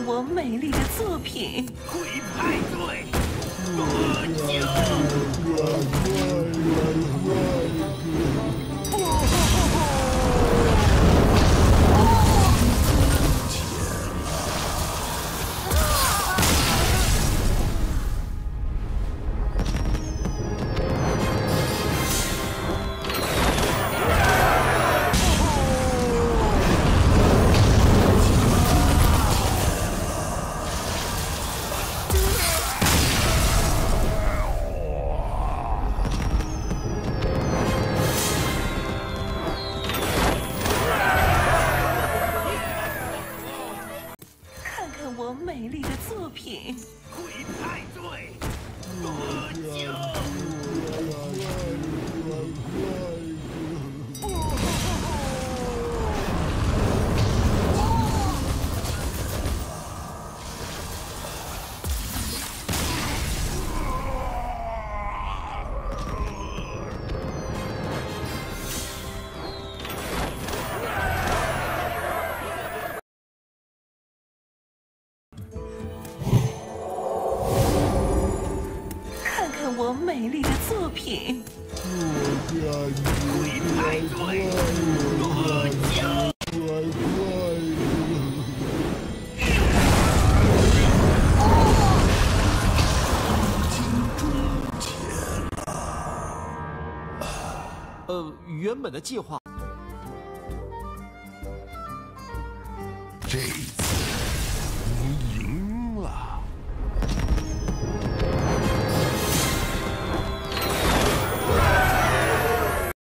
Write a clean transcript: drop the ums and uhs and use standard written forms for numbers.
看我美丽的作品。 鬼派对，喝酒。 我美丽的作品。 鬼派对，喝酒。 我美丽的作品。 鬼派对，喝酒。 原本的计划。